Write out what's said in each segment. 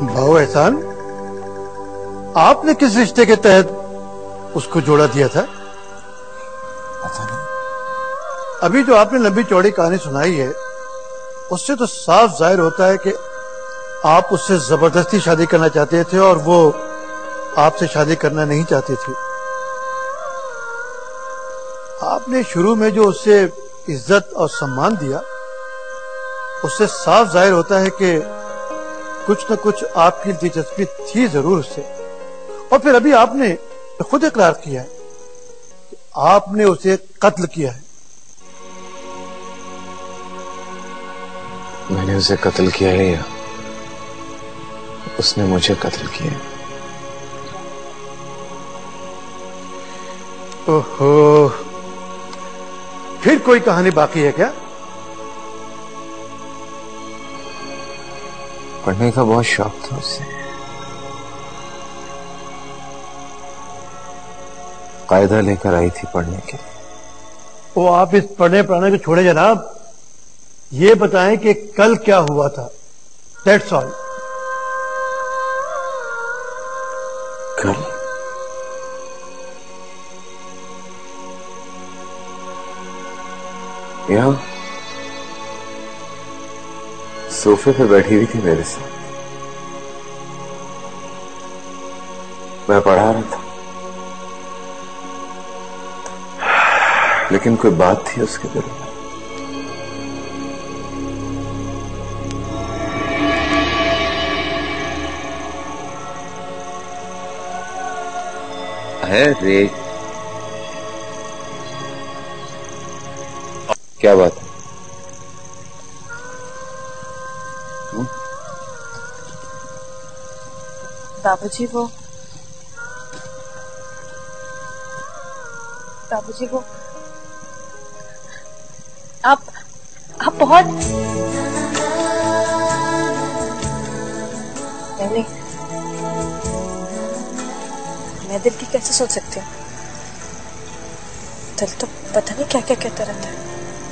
भाऊ एहसान, आपने किस रिश्ते के तहत उसको जोड़ा दिया था? पता नहीं। अभी जो आपने लंबी चौड़ी कहानी सुनाई है उससे तो साफ जाहिर होता है कि आप उससे जबरदस्ती शादी करना चाहते थे और वो आपसे शादी करना नहीं चाहती थी। आपने शुरू में जो उससे इज्जत और सम्मान दिया उससे साफ जाहिर होता है कि कुछ न कुछ आपकी दिलचस्पी थी जरूर उससे। और फिर अभी आपने खुद इकरार किया है कि आपने उसे कत्ल किया है। मैंने उसे कत्ल किया है या उसने मुझे कत्ल किया है? ओहो, फिर कोई कहानी बाकी है क्या? पढ़ने का बहुत शौक था उसे। कायदा लेकर आई थी पढ़ने के लिए। वो आप इस पढ़ने पढ़ाने को छोड़े जनाब, ये बताएं कि कल क्या हुआ था। That's all. कल यहाँ सोफे पे बैठी हुई थी मेरे साथ। मैं पढ़ा रहा था, लेकिन कोई बात थी उसके दिल में। अरे क्या बात है? बाबूजी वो आप बहुत नहीं, मैं दिल की कैसे सोच सकती हूँ? दिल तो पता नहीं क्या क्या कहता रहता है।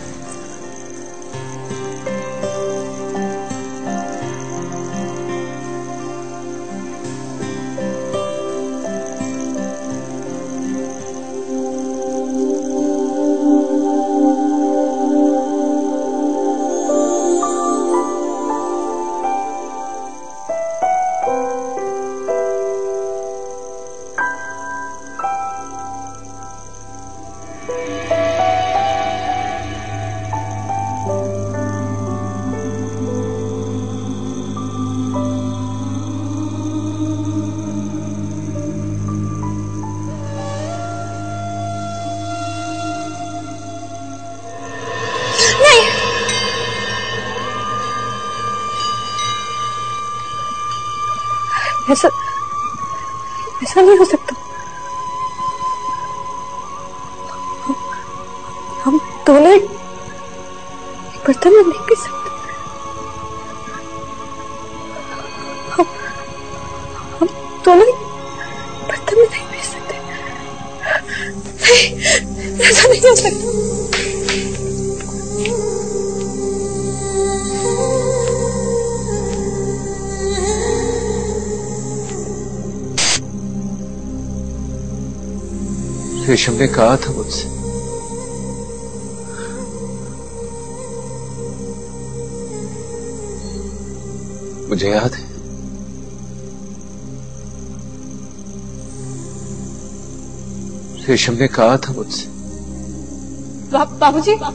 ऐसा नहीं हो सकता। हम दोनों एक बर्तन में नहीं पी सकते। हम दोनों एक बर्तन में नहीं पी सकते। नहीं, ऐसा नहीं हो सकता। रेशम ने कहा था मुझसे, मुझे याद है। रेशम ने कहा था मुझसे, बाबूजी,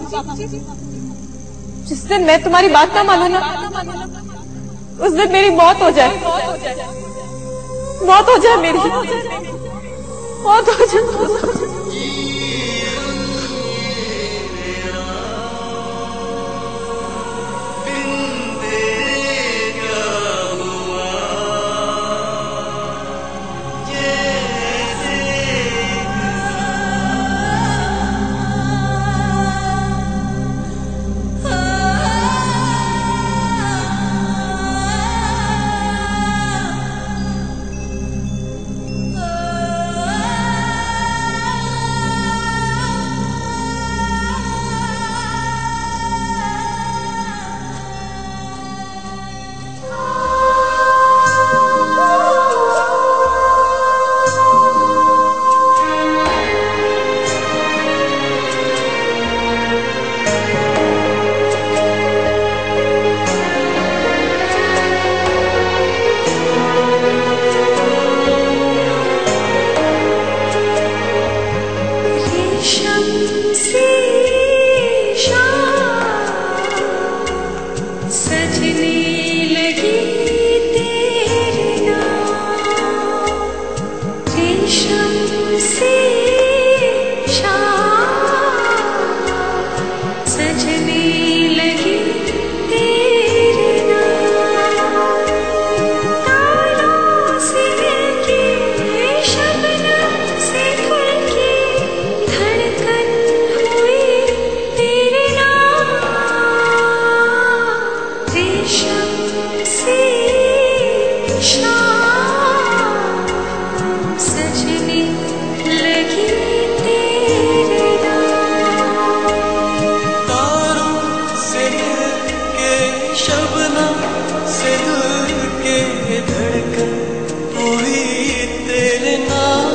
जिस दिन मैं तुम्हारी बात ना माना ना, उस दिन मेरी मौत हो जाए। मौत हो जाए मेरी, मौत हो जाए। शाम सजनी लगी तेरे नाम। तारों से मिलके शबनम से धुल के धड़कन हुई तेरे नाम।